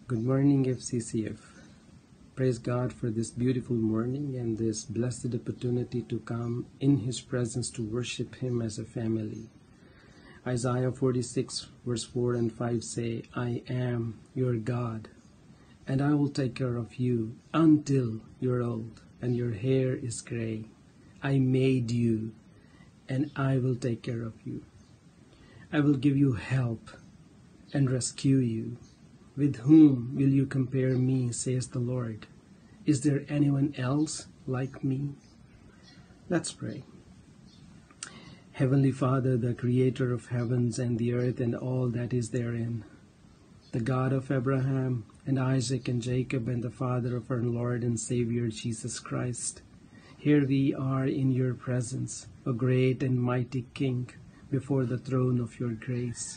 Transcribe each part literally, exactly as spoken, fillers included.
Good morning, F C C F. Praise God for this beautiful morning and this blessed opportunity to come in His presence to worship Him as a family. Isaiah forty-six verse four and five say, I am your God, and I will take care of you until you're old and your hair is gray. I made you, and I will take care of you. I will give you help and rescue you. With whom will you compare me, says the Lord? Is there anyone else like me? Let's pray. Heavenly Father, the creator of heavens and the earth and all that is therein, the God of Abraham and Isaac and Jacob and the Father of our Lord and Savior Jesus Christ, here we are in your presence, a great and mighty King, before the throne of your grace.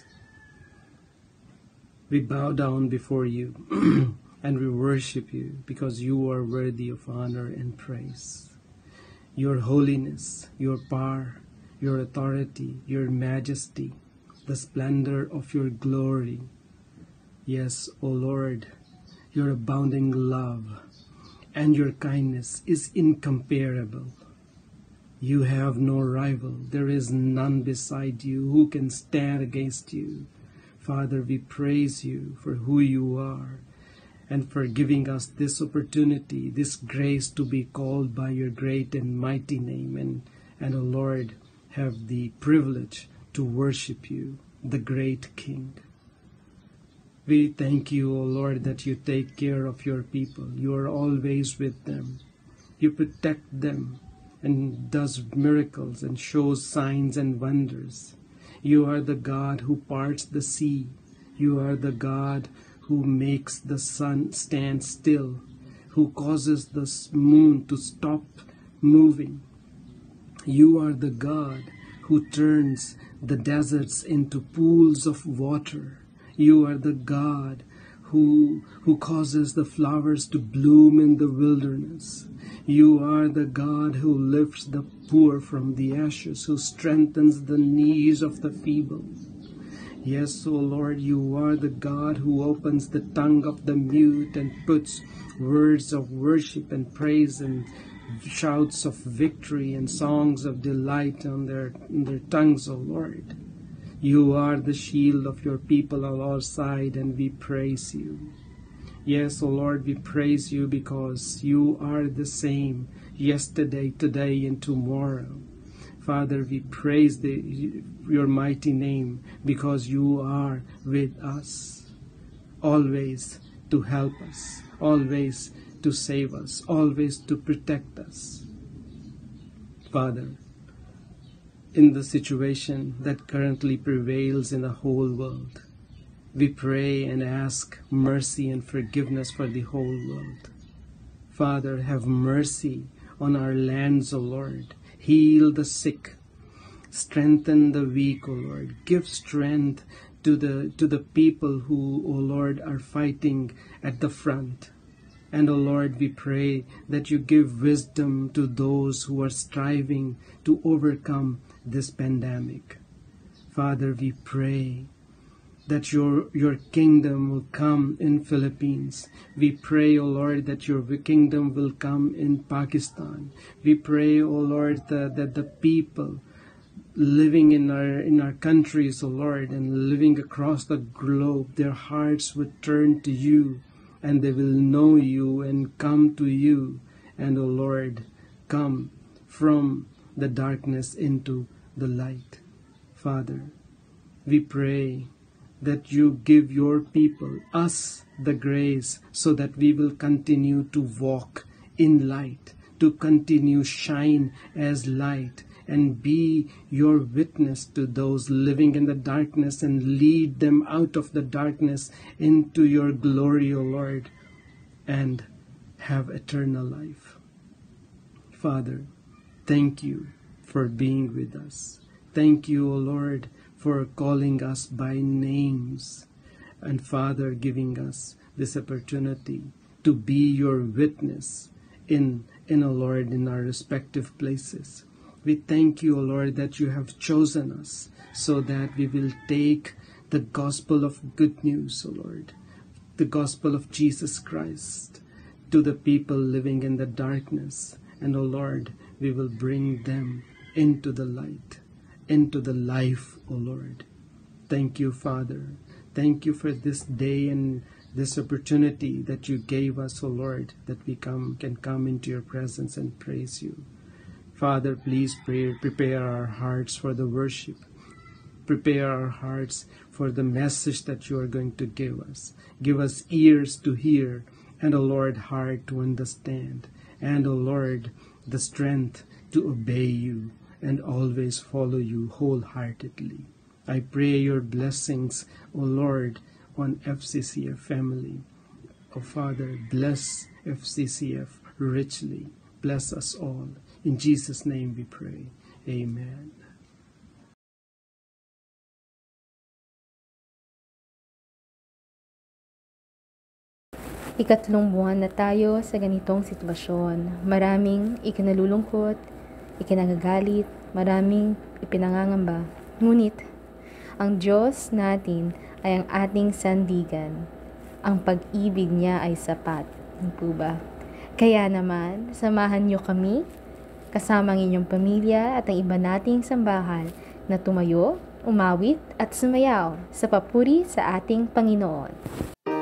We bow down before you and we worship you because you are worthy of honor and praise. Your holiness, your power, your authority, your majesty, the splendor of your glory. Yes, O Lord, your abounding love and your kindness is incomparable. You have no rival. There is none beside you who can stand against you. Father, we praise you for who you are and for giving us this opportunity, this grace to be called by your great and mighty name, and, and O Lord, have the privilege to worship you, the great King. We thank you, O Lord, that you take care of your people. You are always with them. You protect them and does miracles and shows signs and wonders. You are the God who parts the sea. You are the God who makes the sun stand still, who causes the moon to stop moving. You are the God who turns the deserts into pools of water. You are the God who, who causes the flowers to bloom in the wilderness. You are the God who lifts the poor from the ashes, who strengthens the knees of the feeble. Yes, O Lord, you are the God who opens the tongue of the mute and puts words of worship and praise and shouts of victory and songs of delight on their, on their tongues, O Lord. You are the shield of your people on all sides, and we praise you. Yes, O Lord, we praise you because you are the same yesterday, today, and tomorrow. Father, we praise the, your mighty name because you are with us, always to help us, always to save us, always to protect us. Father, in the situation that currently prevails in the whole world, we pray and ask mercy and forgiveness for the whole world. Father, have mercy on our lands, O Lord. Heal the sick. Strengthen the weak, O Lord. Give strength to the, to the people who, O Lord, are fighting at the front. And, O Lord, we pray that you give wisdom to those who are striving to overcome this pandemic. Father, we pray that your, your kingdom will come in Philippines. We pray, O Lord, that your kingdom will come in Pakistan. We pray, O Lord, that, that the people living in our in our countries, O Lord, and living across the globe, their hearts would turn to you, and they will know you and come to you. And, O Lord, come from the darkness into the light. Father, we pray that you give your people, us, the grace so that we will continue to walk in light, to continue shine as light and be your witness to those living in the darkness and lead them out of the darkness into your glory, O Lord, and have eternal life. Father, thank you for being with us. Thank you, O Lord, for calling us by names, and Father, giving us this opportunity to be your witness in, in O Lord, in our respective places. We thank you, O Lord, that you have chosen us so that we will take the gospel of good news, O Lord, the gospel of Jesus Christ to the people living in the darkness. And, O Lord, we will bring them into the light, into the life, O Lord. Thank you, Father. Thank you for this day and this opportunity that you gave us, O Lord, that we come can come into your presence and praise you. Father, please pray, prepare our hearts for the worship. Prepare our hearts for the message that you are going to give us. Give us ears to hear, and, O Lord, heart to understand. And, O Lord, the strength to obey you and always follow you wholeheartedly. I pray your blessings, O Lord, on F C C F family. O Father, bless F C C F richly. Bless us all. In Jesus' name we pray. Amen. Ikatlong buwan na tayo sa ganitong sitwasyon. Maraming ikinalulungkot, ikinagagalit, maraming ipinangangamba. Ngunit, ang Diyos natin ay ang ating sandigan. Ang pag-ibig niya ay sapat. Hindi po ba? Kaya naman, samahan niyo kami, kasama ang inyong pamilya at ang iba nating sambahan na tumayo, umawit at sumayaw sa papuri sa ating Panginoon.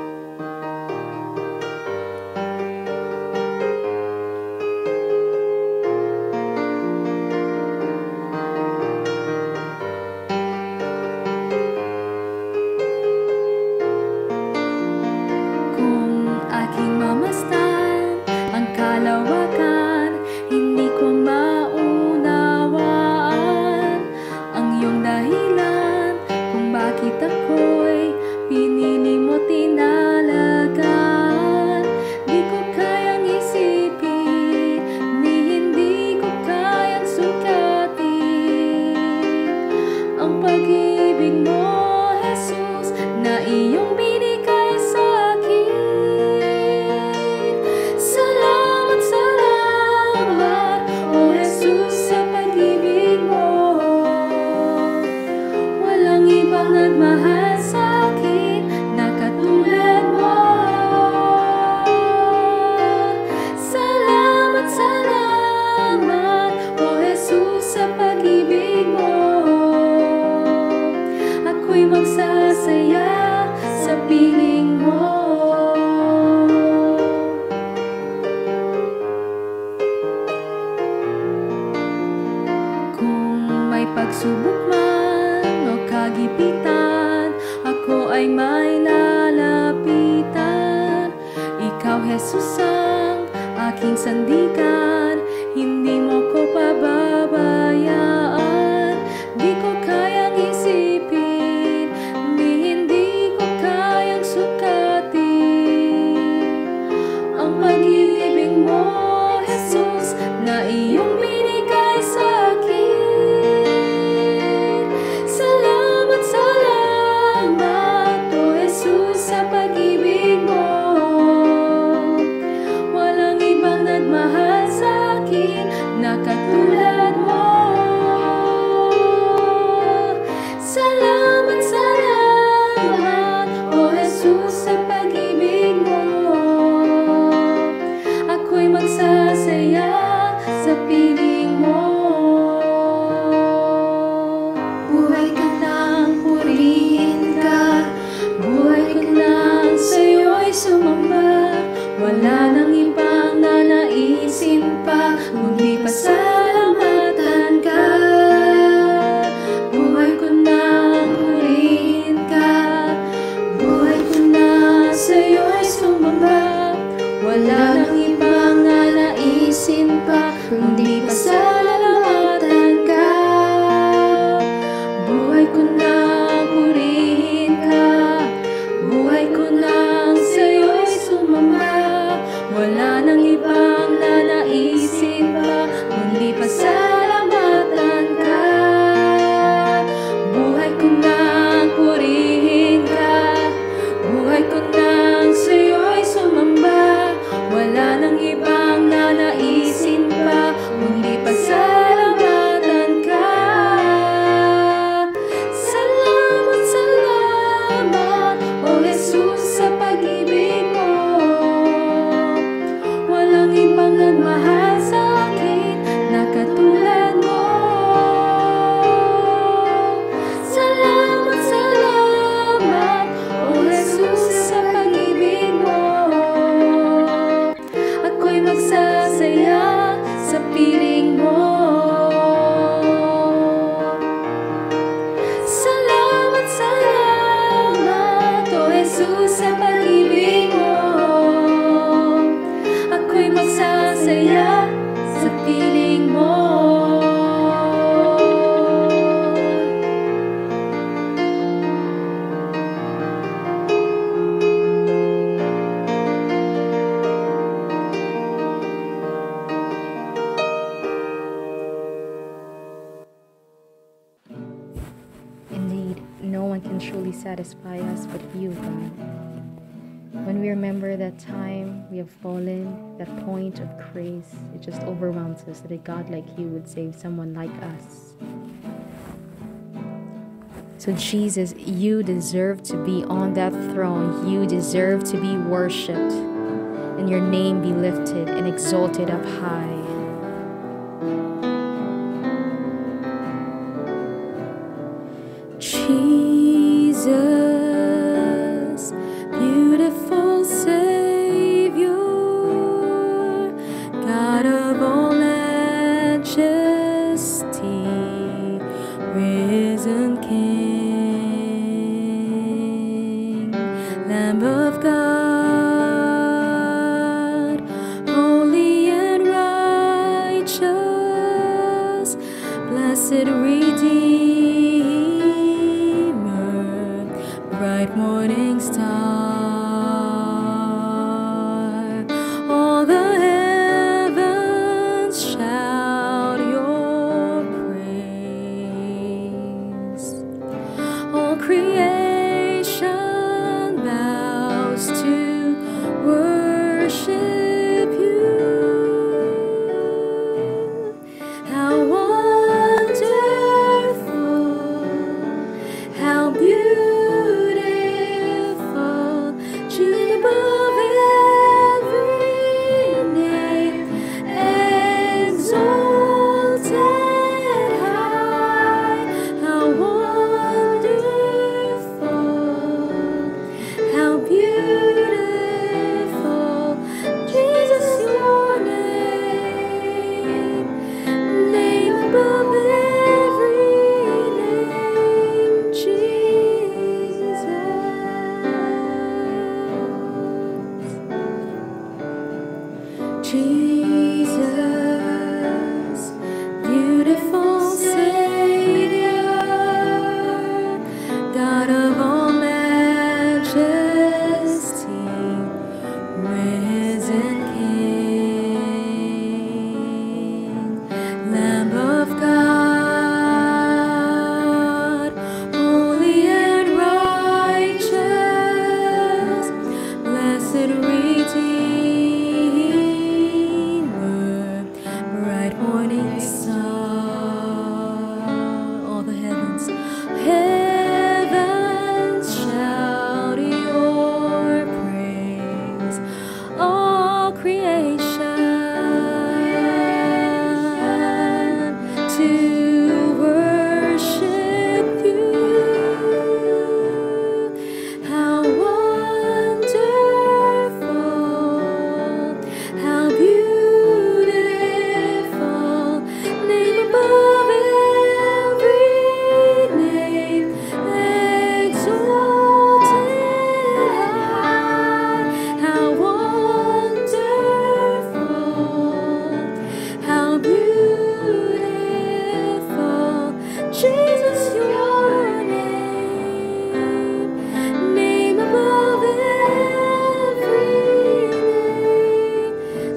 Pagsubok man o kagipitan, ako ay may lalapitan. Ikaw, Jesus, ang aking sandigan, hindi mo ko pababayaan. Di ko kayang isipin, di hindi ko kayang sukatin ang pag-ibig mo, Jesus, na iyong binigay sa akin. Katulad mo, salamat, salamat, O Jesus, sa pag-ibig mo. Ako'y magsasaya sa piling mo. Buhay ka nang purihin ka, buhay ko nang sa'yo'y sumamba. Wala nang ibang nanaisin pa, kundi pasalamatan ka. Buhay ko nang purihin ka, buhay ko na sa'yo'y sumamba. Wala nang ibang nanaisin pa, kundi pasalamatan ka. Buhay ko nang purihin ka, buhay ko nang sa'yo'y sumamba. Wala nang ibang nanaisin pa, kundi pasalamatan ka. Buhay ko nang purihin ka, buhay ko nang sa'yo'y sumamba. Wala nang ibang nanaisin pa, kundi pasalamatan ka. Salamat, salamat, O Jesus, sa pag-ibig magsasaya sa piling mo. Salamat, salamat, O Jesus, sa pag-ibig mo. Ako'y magsasaya sa piling mo. Indeed, no one can truly satisfy us but you, God. When we remember that time we have fallen, that point of grace, it just overwhelms us that a God like you would save someone like us. So Jesus, you deserve to be on that throne. You deserve to be worshipped, and your name be lifted and exalted up high. Jesus, beautiful Savior, God of all majesty, risen King, Lamb of God, holy and righteous, blessed Redeemer, bright morning star. All the heavens shout your praise. All creation bows to worship you. How wonderful, how beautiful, choose above every name, exalted high. How wonderful, how beautiful, Jesus, your name, name above every name, Jesus. Jesus, beautiful Savior, God of all majesty, risen King, Lamb of God, holy and righteous, blessed Redeemer, bright morning star. All the heavens, heavens shout your praise. All creation to worship you. How wonderful, how beautiful, name above every name, exalted high. How wonderful, how beautiful, Jesus, your name, name above every name,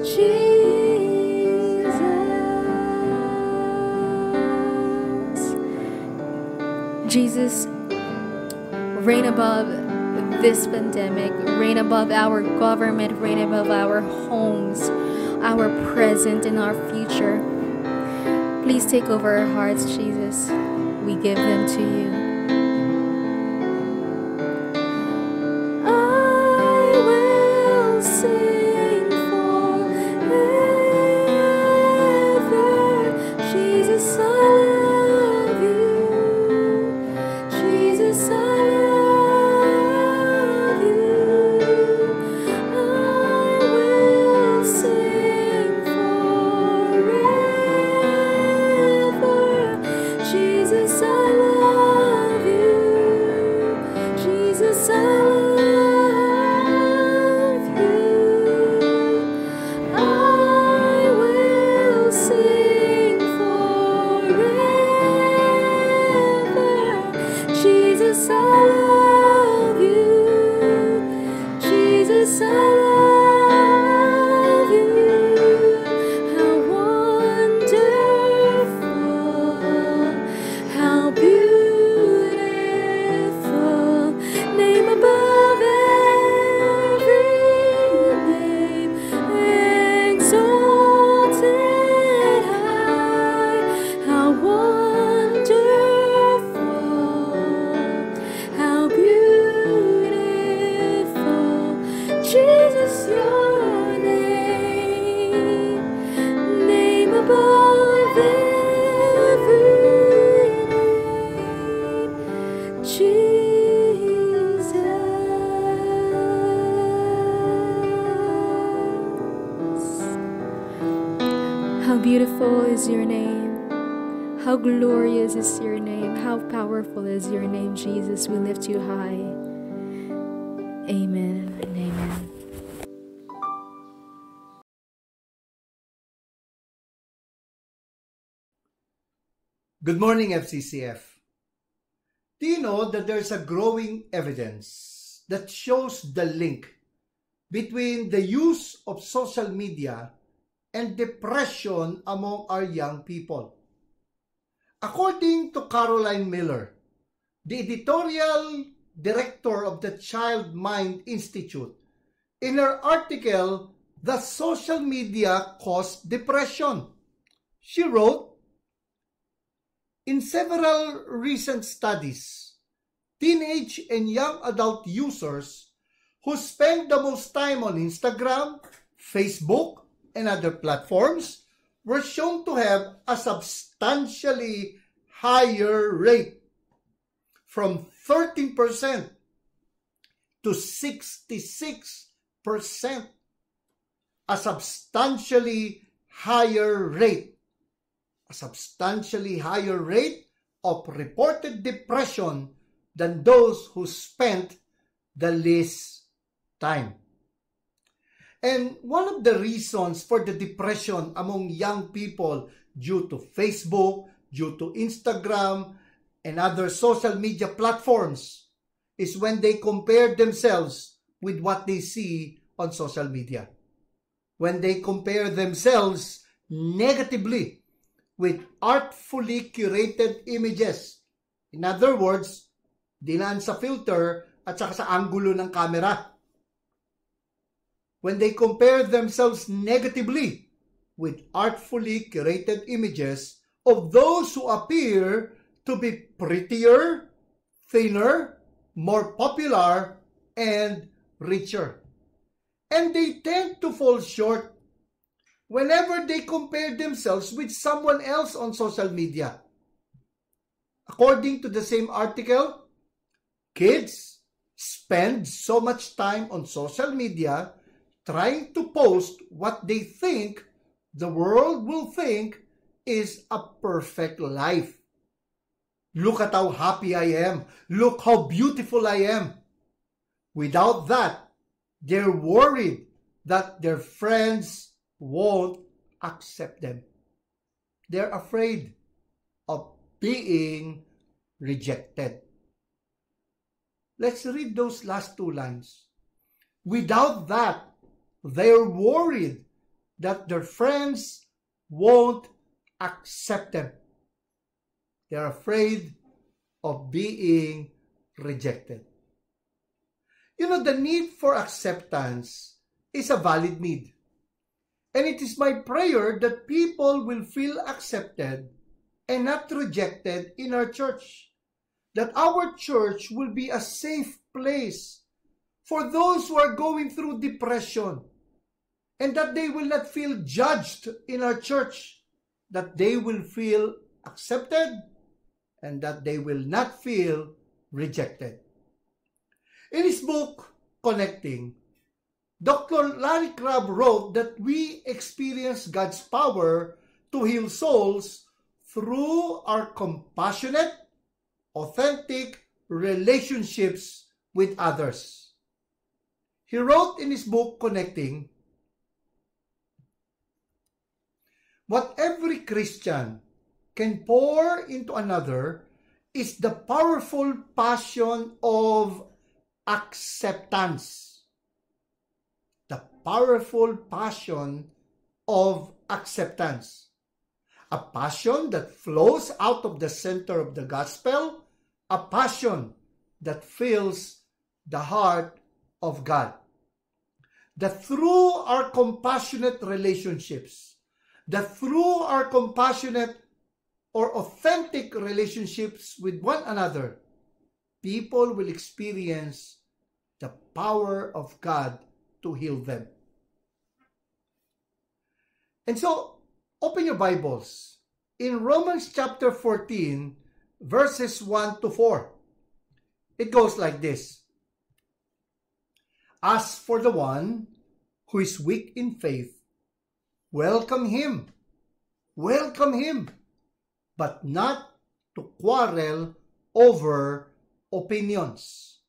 Jesus. Jesus, reign above this pandemic, reign above our government, reign above our homes, our present and our future. Please take over our hearts, Jesus. We give them to you. I will sing forever, Jesus, I love you. Jesus, I love you. I will sing How beautiful is your name. How glorious is your name. How powerful is your name, Jesus. We lift you high. Amen and amen. Good morning, F C C F. Do you know that there's a growing evidence that shows the link between the use of social media and depression among our young people? According to Caroline Miller, the editorial director of the Child Mind Institute, in her article, "The Social Media Caused Depression," she wrote, "In several recent studies, teenage and young adult users who spend the most time on Instagram, Facebook, and other platforms were shown to have a substantially higher rate, from thirteen percent to sixty-six percent, a substantially higher rate, a substantially higher rate of reported depression than those who spent the least time." And one of the reasons for the depression among young people due to Facebook, due to Instagram, and other social media platforms is when they compare themselves with what they see on social media. When they compare themselves negatively with artfully curated images. In other words, dinaan sa filter at saka sa anggulo ng camera. When they compare themselves negatively with artfully curated images of those who appear to be prettier, thinner, more popular, and richer. And they tend to fall short whenever they compare themselves with someone else on social media. According to the same article, kids spend so much time on social media trying to post what they think the world will think is a perfect life. Look at how happy I am. Look how beautiful I am. Without that, they're worried that their friends won't accept them. They're afraid of being rejected. Let's read those last two lines. Without that, they're worried that their friends won't accept them. They're afraid of being rejected. You know, the need for acceptance is a valid need. And it is my prayer that people will feel accepted and not rejected in our church. That our church will be a safe place for those who are going through depression. And that they will not feel judged in our church. That they will feel accepted and that they will not feel rejected. In his book, Connecting, Doctor Larry Crabb wrote that we experience God's power to heal souls through our compassionate, authentic relationships with others. He wrote in his book, Connecting, what every Christian can pour into another is the powerful passion of acceptance. The powerful passion of acceptance. A passion that flows out of the center of the gospel. A passion that fills the heart of God. That through our compassionate relationships, that through our compassionate or authentic relationships with one another, people will experience the power of God to heal them. And so, open your Bibles. In Romans chapter fourteen, verses one to four, it goes like this. As for the one who is weak in faith, welcome him welcome him, but not to quarrel over opinions.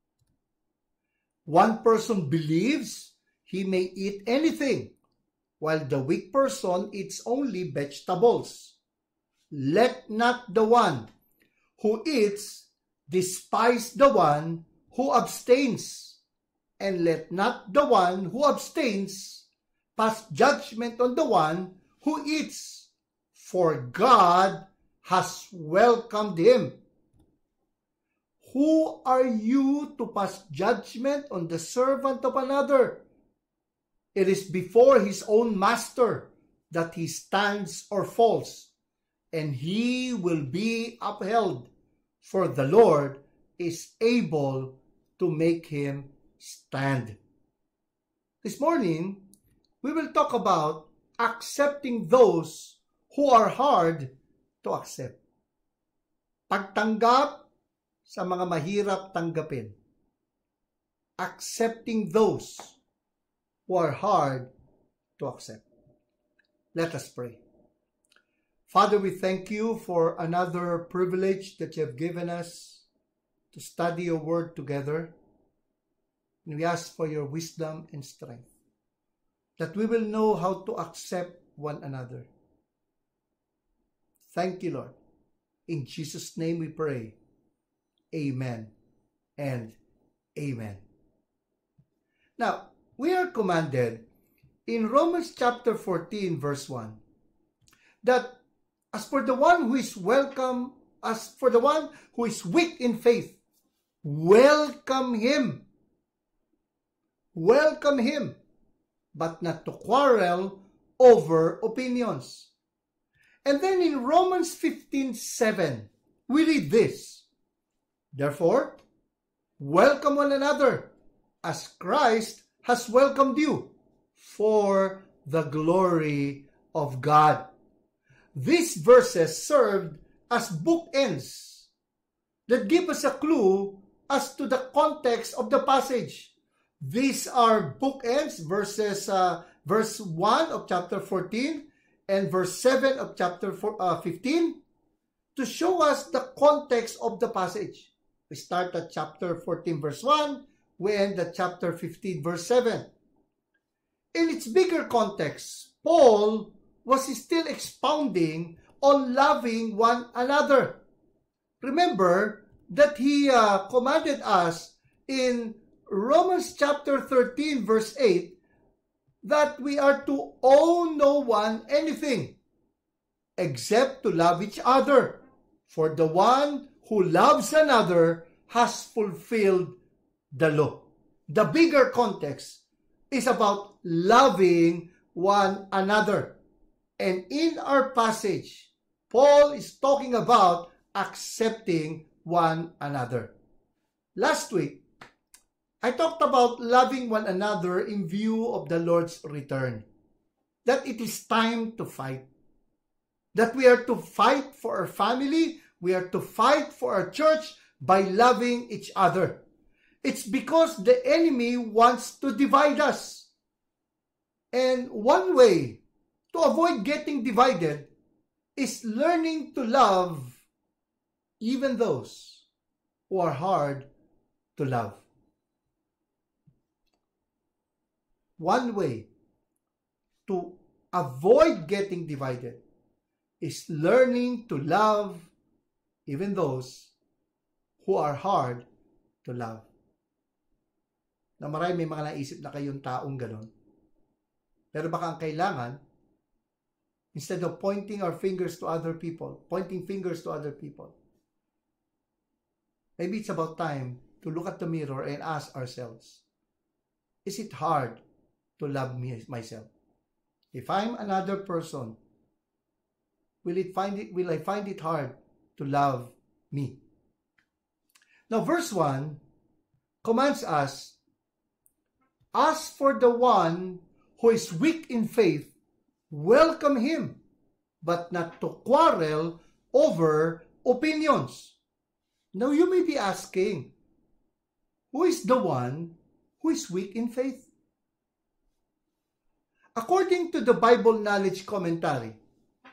One person believes he may eat anything, while the weak person eats only vegetables. Let not the one who eats despise the one who abstains, and let not the one who abstains pass judgment on the one who eats, for God has welcomed him. Who are you to pass judgment on the servant of another? It is before his own master that he stands or falls, and he will be upheld, for the Lord is able to make him stand. This morning, we will talk about accepting those who are hard to accept. Pagtanggap sa mga mahirap tanggapin. Accepting those who are hard to accept. Let us pray. Father, we thank you for another privilege that you have given us to study your word together. And we ask for your wisdom and strength, that we will know how to accept one another. Thank you, Lord. In Jesus' name we pray. Amen and amen. Now, we are commanded in Romans chapter fourteen, verse one, that as for the one who is welcome, as for the one who is weak in faith, welcome him. Welcome him, but not to quarrel over opinions. And then in Romans fifteen seven, we read this. Therefore, welcome one another, as Christ has welcomed you, for the glory of God. These verses served as bookends that give us a clue as to the context of the passage. These are bookends, verses uh, verse one of chapter fourteen and verse seven of chapter fifteen, to show us the context of the passage. We start at chapter fourteen, verse one, we end at chapter fifteen, verse seven. In its bigger context, Paul was still expounding on loving one another. Remember that he uh, commanded us in Romans chapter thirteen, verse eight, that we are to owe no one anything except to love each other. For the one who loves another has fulfilled the law. The bigger context is about loving one another. And in our passage, Paul is talking about accepting one another. Last week, I talked about loving one another in view of the Lord's return. That it is time to fight. That we are to fight for our family. We are to fight for our church by loving each other. It's because the enemy wants to divide us. And one way to avoid getting divided is learning to love even those who are hard to love. One way to avoid getting divided is learning to love even those who are hard to love. Na marami may mga naisip na kayong taong ganon. Pero baka ang kailangan, instead of pointing our fingers to other people, pointing fingers to other people, maybe it's about time to look at the mirror and ask ourselves, is it hard to love me myself? If I'm another person, will it find it will I find it hard to love me? Now verse one commands us, as for the one who is weak in faith, welcome him, but not to quarrel over opinions. Now you may be asking, who is the one who is weak in faith? According to the Bible Knowledge Commentary,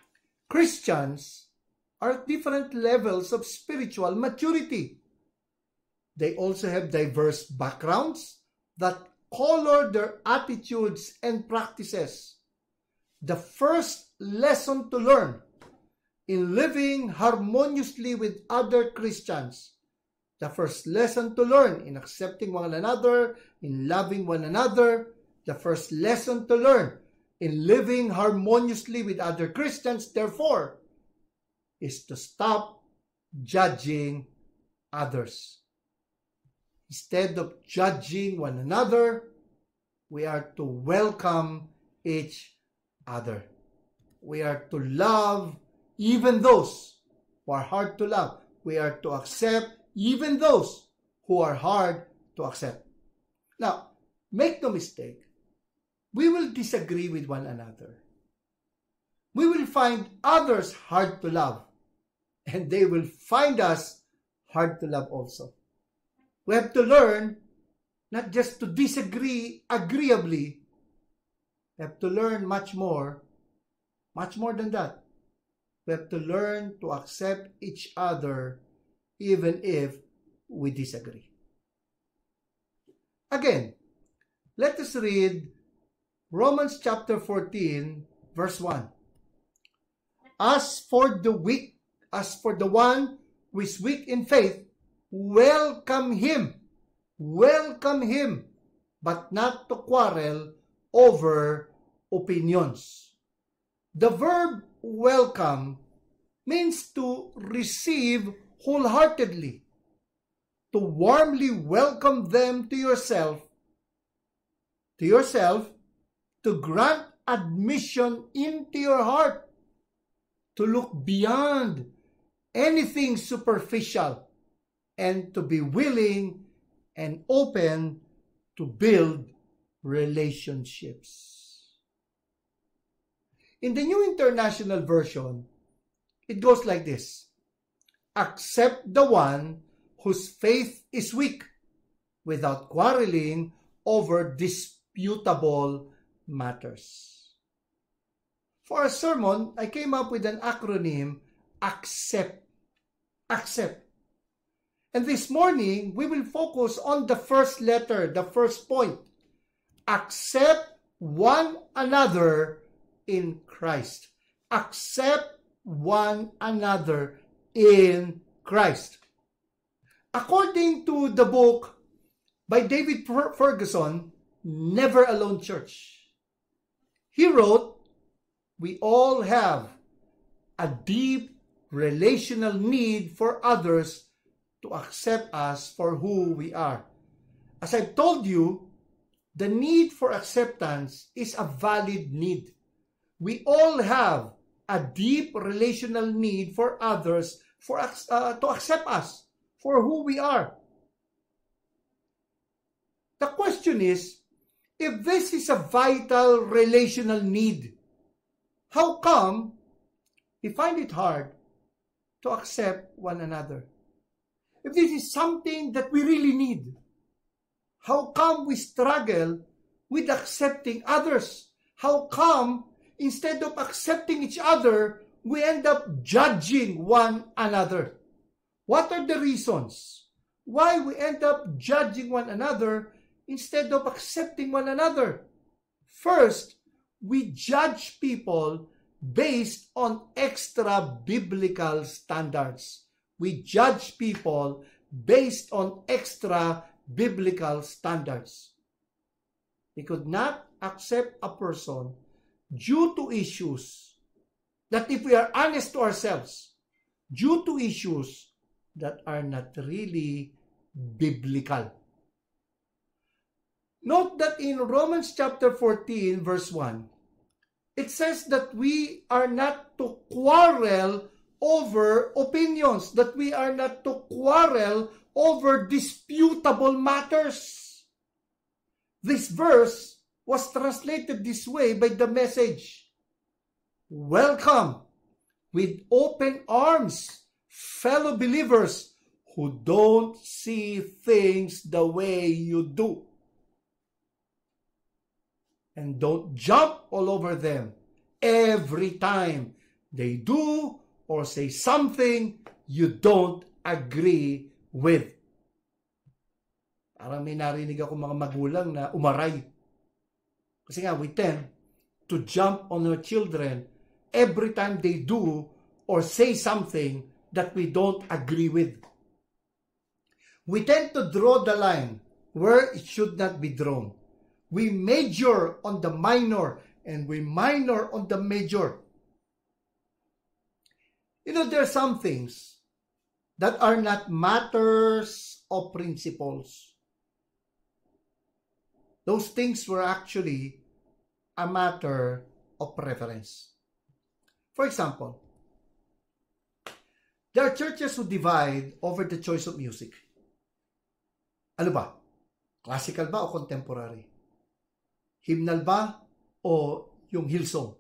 Christians are at different levels of spiritual maturity. They also have diverse backgrounds that color their attitudes and practices. The first lesson to learn in living harmoniously with other Christians, the first lesson to learn in accepting one another, in loving one another, the first lesson to learn in living harmoniously with other Christians, therefore, is to stop judging others. Instead of judging one another, we are to welcome each other. We are to love even those who are hard to love. We are to accept even those who are hard to accept. Now, make no mistake, we will disagree with one another. We will find others hard to love, and they will find us hard to love also. We have to learn not just to disagree agreeably. We have to learn much more, much more than that. We have to learn to accept each other even if we disagree. Again, let us read Romans chapter fourteen, verse one. As for the weak, as for the one who is weak in faith, welcome him, welcome him, but not to quarrel over opinions. The verb welcome means to receive wholeheartedly, to warmly welcome them to yourself, to yourself, to grant admission into your heart, to look beyond anything superficial, and to be willing and open to build relationships. In the New International Version, it goes like this: accept the one whose faith is weak without quarreling over disputable matters. For a sermon, I came up with an acronym, ACCEPT. ACCEPT. And this morning, we will focus on the first letter, the first point. Accept one another in Christ. Accept one another in Christ. According to the book by David Ferguson, Never Alone Church, he wrote, we all have a deep relational need for others to accept us for who we are. As I've told you, the need for acceptance is a valid need. We all have a deep relational need for others for uh, to accept us for who we are. The question is, if this is a vital relational need, how come we find it hard to accept one another? If this is something that we really need, how come we struggle with accepting others? How come instead of accepting each other, we end up judging one another? What are the reasons why we end up judging one another instead of accepting one another? First, we judge people based on extra biblical standards. We judge people based on extra biblical standards. We could not accept a person due to issues that, if we are honest to ourselves, due to issues that are not really biblical. Note that in Romans chapter fourteen, verse one, it says that we are not to quarrel over opinions, that we are not to quarrel over disputable matters. This verse was translated this way by the Message: welcome with open arms, fellow believers who don't see things the way you do. And don't jump all over them every time they do or say something you don't agree with. Parang may narinig ako mga magulang na umaray. Kasi nga, we tend to jump on our children every time they do or say something that we don't agree with. We tend to draw the line where it should not be drawn. We major on the minor and we minor on the major. You know, there are some things that are not matters of principles. Those things were actually a matter of preference. For example, there are churches who divide over the choice of music. Ano ba? Classical ba o contemporary? Hymnal ba o yung Hillsong?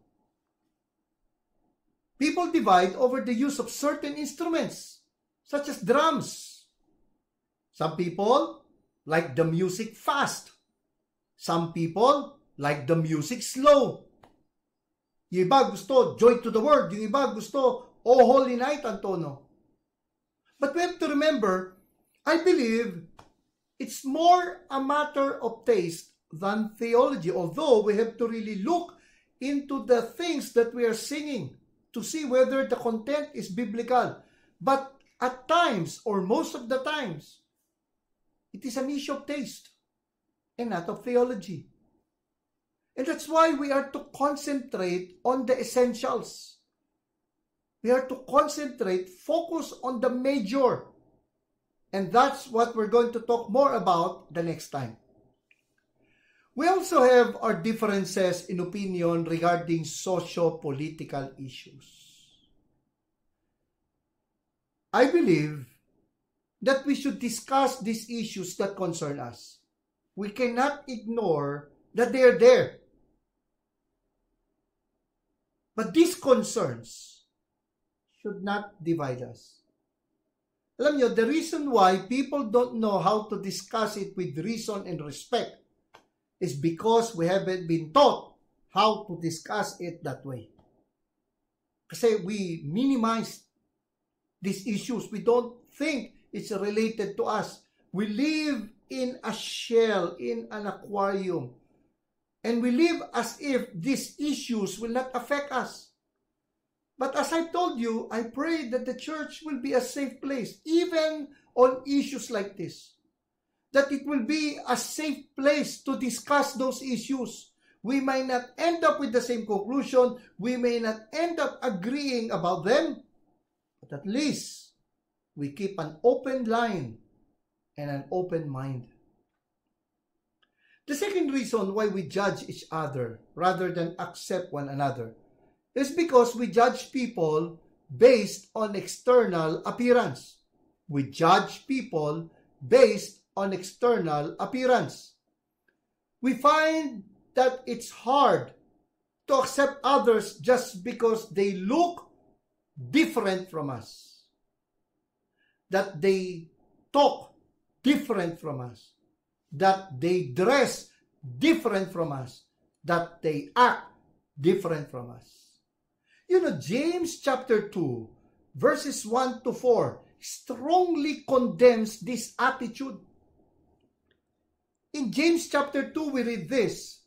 People divide over the use of certain instruments, such as drums. Some people like the music fast. Some people like the music slow. Yung iba gusto joy to the world. Yung iba gusto oh holy night ang tono. But we have to remember, I believe it's more a matter of taste than theology, although we have to really look into the things that we are singing to see whether the content is biblical. But at times, or most of the times, it is an issue of taste and not of theology. And that's why we are to concentrate on the essentials. We are to concentrate, focus on the major. And that's what we're going to talk more about the next time. We also have our differences in opinion regarding socio-political issues. I believe that we should discuss these issues that concern us. We cannot ignore that they are there. But these concerns should not divide us. Alam nyo, the reason why people don't know how to discuss it with reason and respect is because we haven't been taught how to discuss it that way. Kasi we minimize these issues. We don't think it's related to us. We live in a shell, in an aquarium. And we live as if these issues will not affect us. But as I told you, I pray that the church will be a safe place, even on issues like this. That it will be a safe place to discuss those issues. We may not end up with the same conclusion. We may not end up agreeing about them. But at least we keep an open line and an open mind. The second reason why we judge each other rather than accept one another is because we judge people based on external appearance. We judge people based on external appearance. We find that it's hard to accept others just because they look different from us, that they talk different from us, that they dress different from us, that they act different from us. You know, James chapter two, verses one to four, strongly condemns this attitude. In James chapter two, we read this: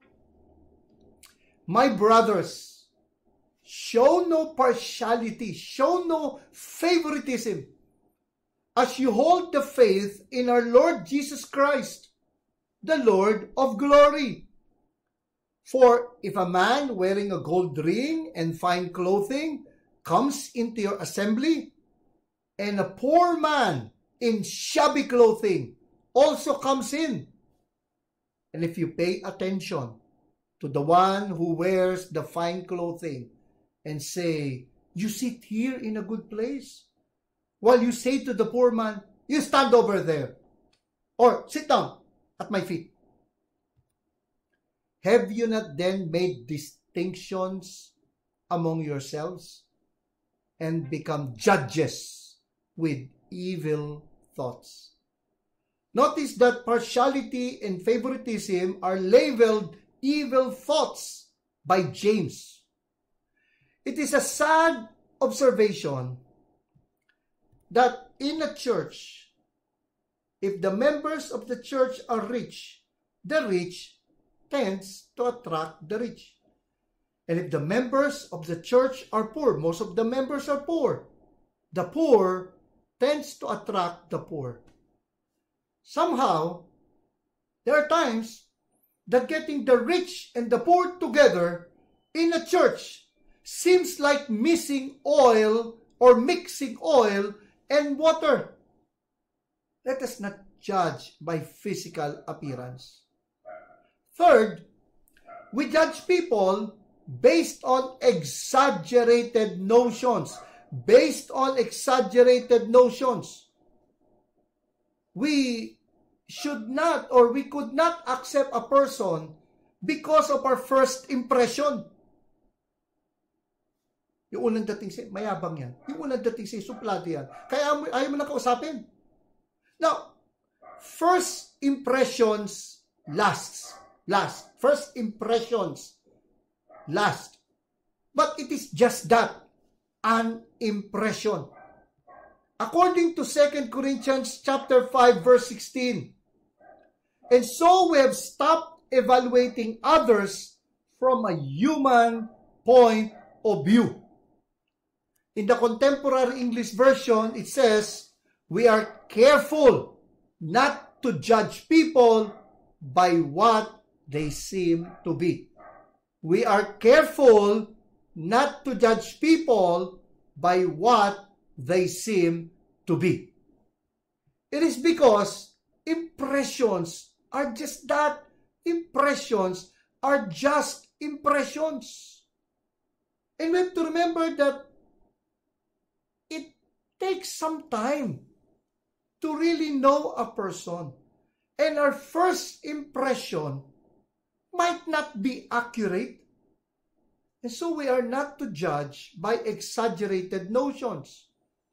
My brothers, show no partiality, show no favoritism, as you hold the faith in our Lord Jesus Christ, the Lord of glory. For if a man wearing a gold ring and fine clothing comes into your assembly, and a poor man in shabby clothing also comes in, and if you pay attention to the one who wears the fine clothing and say, you sit here in a good place, while you say to the poor man, you stand over there, or sit down at my feet. Have you not then made distinctions among yourselves and become judges with evil thoughts? Notice that partiality and favoritism are labeled evil thoughts by James. It is a sad observation that in a church, if the members of the church are rich, the rich tends to attract the rich. And if the members of the church are poor, most of the members are poor, the poor tends to attract the poor. Somehow, there are times that getting the rich and the poor together in a church seems like mixing oil or mixing oil and water. Let us not judge by physical appearance. Third, we judge people based on exaggerated notions. Based on exaggerated notions. We should not or we could not accept a person because of our first impression. Yung unang dating siya, mayabang yan. Yung unang dating siya, suplado yan. Kaya ayaw mo na kausapin. Now, first impressions lasts. Last. First impressions last. But it is just that, an impression. According to Second Corinthians chapter five, verse sixteen, and so we have stopped evaluating others from a human point of view. In the contemporary English version, it says, we are careful not to judge people by what they seem to be. We are careful not to judge people by what they seem to be. It is because impressions are just that. Impressions are just impressions. And we have to remember that it takes some time to really know a person. And our first impression might not be accurate. And so we are not to judge by exaggerated notions.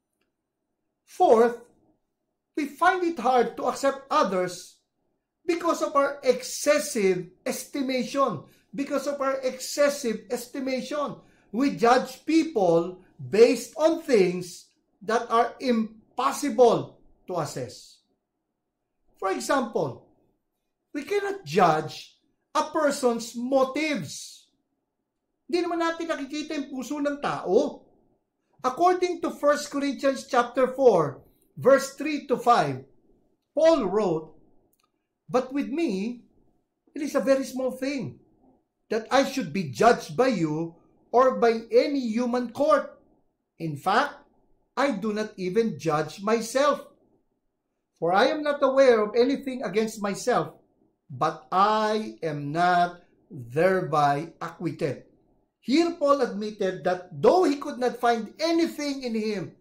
Fourth, we find it hard to accept others because of our excessive estimation. Because of our excessive estimation. We judge people based on things that are impossible to assess. For example, we cannot judge a person's motives. Hindi naman natin nakikita yung puso ng tao. According to First Corinthians chapter four, verse three to five, Paul wrote, "But with me, it is a very small thing that I should be judged by you or by any human court. In fact, I do not even judge myself. For I am not aware of anything against myself, but I am not thereby acquitted." Here Paul admitted that though he could not find anything in him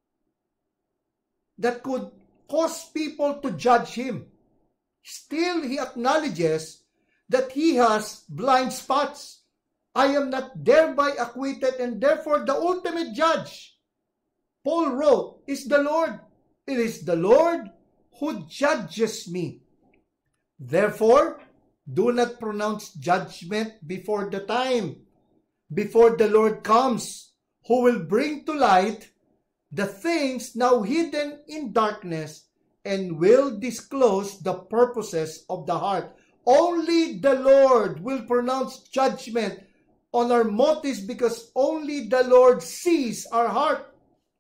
that could cause people to judge him, still he acknowledges that he has blind spots. I am not thereby acquitted, and therefore the ultimate judge, Paul wrote, is the Lord. It is the Lord who judges me. Therefore, do not pronounce judgment before the time, before the Lord comes, who will bring to light the things now hidden in darkness and will disclose the purposes of the heart. Only the Lord will pronounce judgment on our motives because only the Lord sees our heart.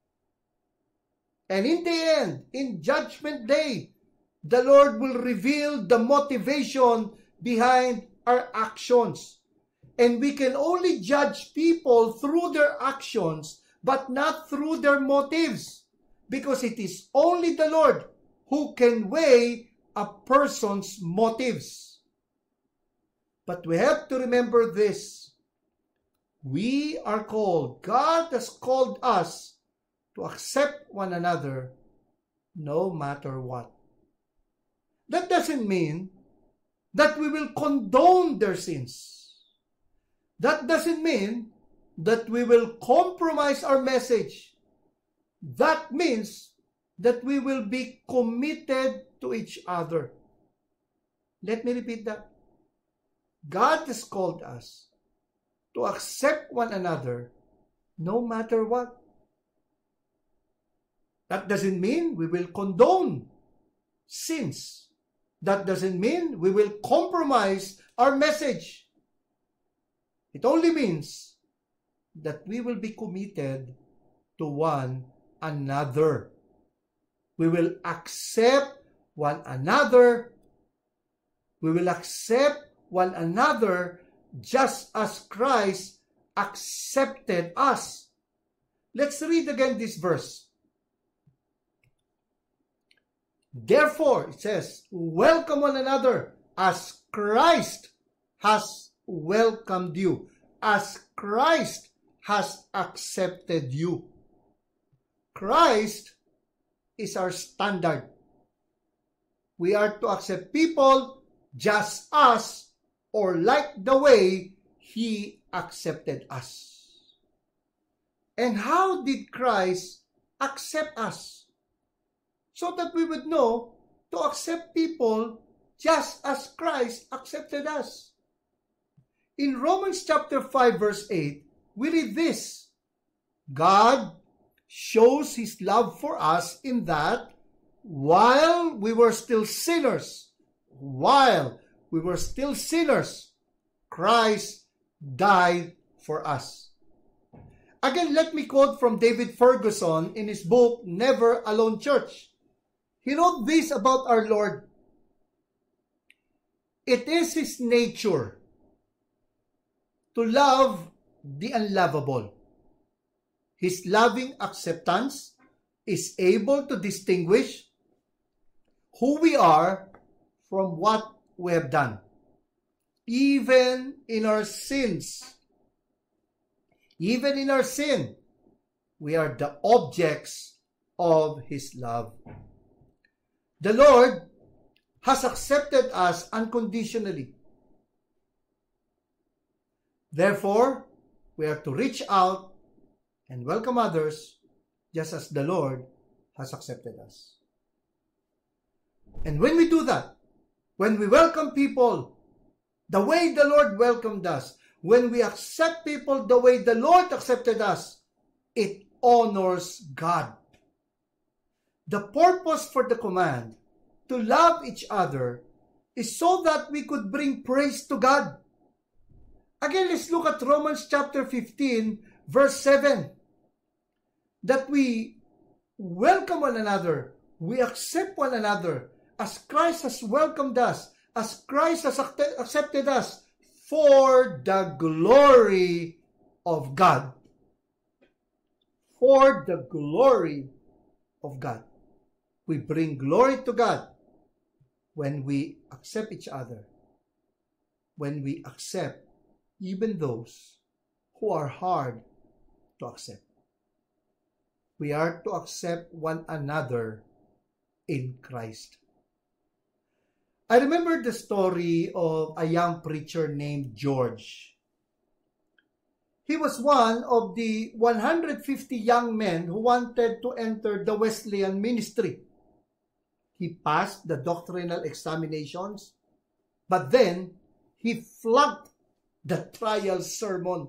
And in the end, in Judgment Day, the Lord will reveal the motivation behind our actions. And we can only judge people through their actions, but not through their motives. Because it is only the Lord who can weigh a person's motives. But we have to remember this. We are called, God has called us to accept one another no matter what. That doesn't mean that we will condone their sins. That doesn't mean that we will compromise our message. That means that we will be committed to each other. Let me repeat that. God has called us to accept one another no matter what. That doesn't mean we will condone sins. That doesn't mean we will compromise our message. It only means that we will be committed to one another. We will accept one another. We will accept one another just as Christ accepted us. Let's read again this verse. Therefore, it says, welcome one another as Christ has welcomed you, as Christ has accepted you. Christ is our standard. We are to accept people just as or like the way He accepted us. And how did Christ accept us? So that we would know to accept people just as Christ accepted us. In Romans chapter five verse eight, we read this. God shows His love for us in that while we were still sinners, while we were still sinners, Christ died for us. Again, let me quote from David Ferguson in his book, Never Alone Church. He wrote this about our Lord. It is His nature to love the unlovable. His loving acceptance is able to distinguish who we are from what we have done. Even in our sins, even in our sin, we are the objects of His love. The Lord has accepted us unconditionally. Therefore, we are to reach out and welcome others just as the Lord has accepted us. And when we do that, when we welcome people the way the Lord welcomed us, when we accept people the way the Lord accepted us, it honors God. The purpose for the command to love each other is so that we could bring praise to God. Again, let's look at Romans chapter fifteen, verse seven. That we welcome one another, we accept one another, as Christ has welcomed us, as Christ has accepted us, for the glory of God. For the glory of God. We bring glory to God when we accept each other, when we accept even those who are hard to accept. We are to accept one another in Christ. I remember the story of a young preacher named George. He was one of the one hundred fifty young men who wanted to enter the Wesleyan ministry. He passed the doctrinal examinations, but then he flunked the trial sermon.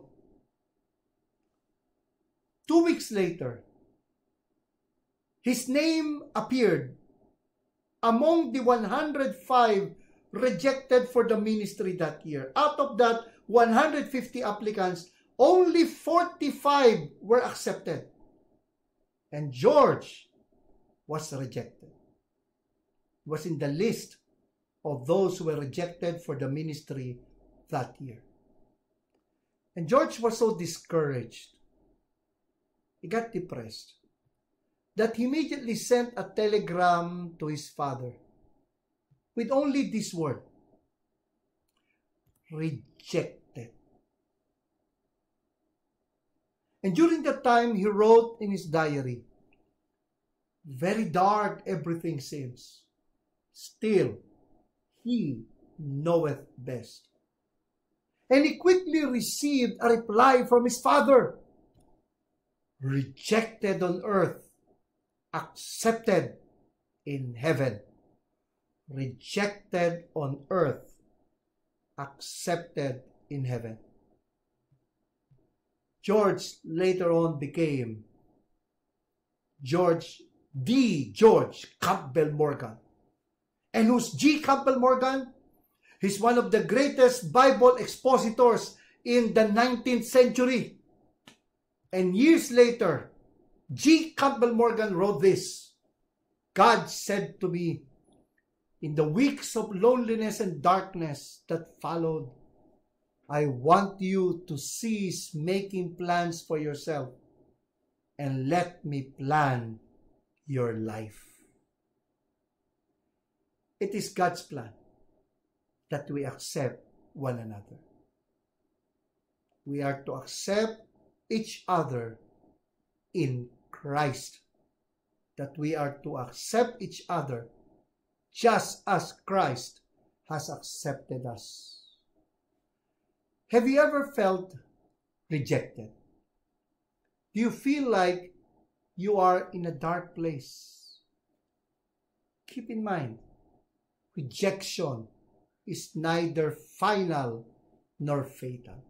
Two weeks later, his name appeared among the one hundred five rejected for the ministry that year. Out of that one hundred fifty applicants, only forty-five were accepted. And George was rejected. He was in the list of those who were rejected for the ministry that year. And George was so discouraged. He got depressed that he immediately sent a telegram to his father with only this word: rejected. And during that time, he wrote in his diary, very dark everything seems, still he knoweth best. And he quickly received a reply from his father: rejected on earth, accepted in heaven. Rejected on earth, accepted in heaven. George later on became George D. George Campbell Morgan. And who's G. Campbell Morgan? He's one of the greatest Bible expositors in the nineteenth century. And years later, G. Campbell Morgan wrote this: God said to me, in the weeks of loneliness and darkness that followed, I want you to cease making plans for yourself and let me plan your life. It is God's plan that we accept one another. We are to accept each other in Christ. That we are to accept each other just as Christ has accepted us. Have you ever felt rejected? Do you feel like you are in a dark place? Keep in mind, rejection is neither final nor fatal.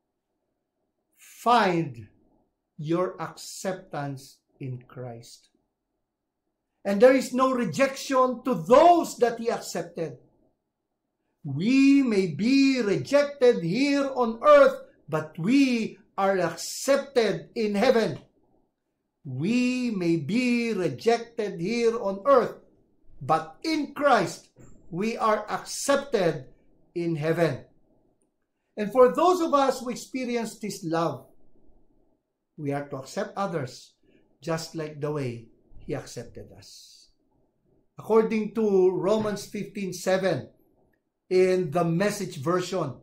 Find your acceptance in Christ. And there is no rejection to those that He accepted. We may be rejected here on earth, but we are accepted in heaven. We may be rejected here on earth, but in Christ, we are accepted in heaven. And for those of us who experience this love, we are to accept others just like the way He accepted us. According to Romans fifteen seven, in the Message version,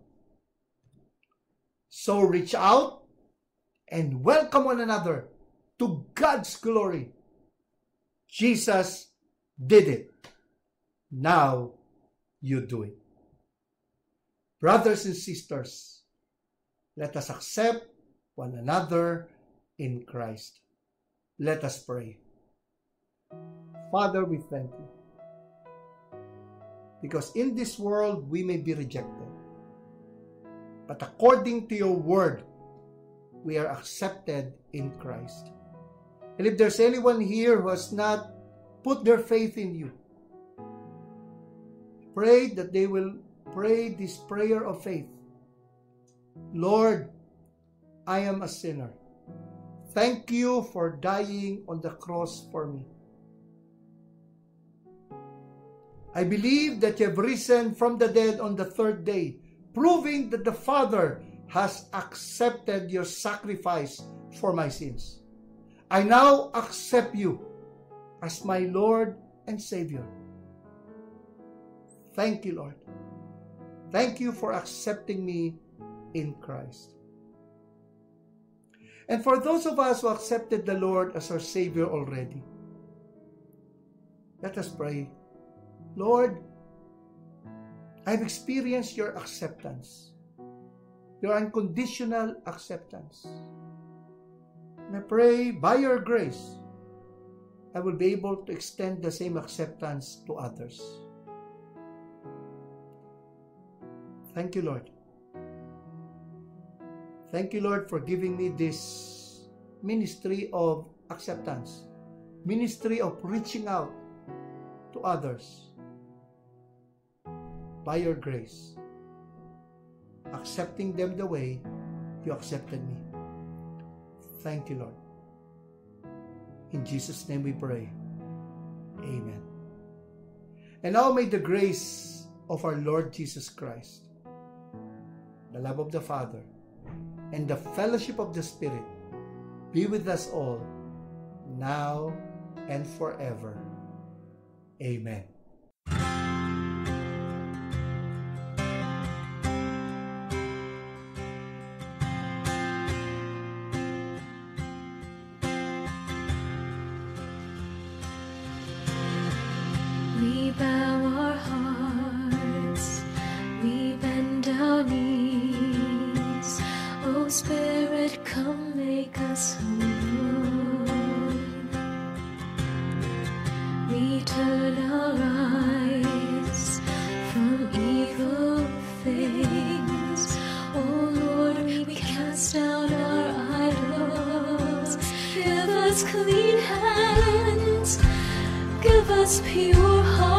so reach out and welcome one another to God's glory. Jesus did it. Now you do it. Brothers and sisters, let us accept one another in Christ. Let us pray. Father, we thank you, because in this world we may be rejected, but according to your word, we are accepted in Christ. And if there's anyone here who has not put their faith in you, pray that they will pray this prayer of faith. Lord, I am a sinner. Thank you for dying on the cross for me. I believe that you have risen from the dead on the third day, proving that the Father has accepted your sacrifice for my sins. I now accept you as my Lord and Savior. Thank you, Lord. Thank you for accepting me in Christ. And for those of us who accepted the Lord as our Savior already, let us pray. Lord, I've experienced your acceptance, your unconditional acceptance. And I pray by your grace, I will be able to extend the same acceptance to others. Thank you, Lord. Thank you, Lord, for giving me this ministry of acceptance, ministry of reaching out to others by your grace, accepting them the way you accepted me. Thank you, Lord. In Jesus' name we pray. Amen. And now may the grace of our Lord Jesus Christ, the love of the Father, and the fellowship of the Spirit be with us all, now and forever. Amen. We bow our hearts, we bend our knees. Oh Spirit, come make us whole. We turn our eyes from evil things. Oh Lord, we cast down our eyes. us clean hands. Give us pure hearts.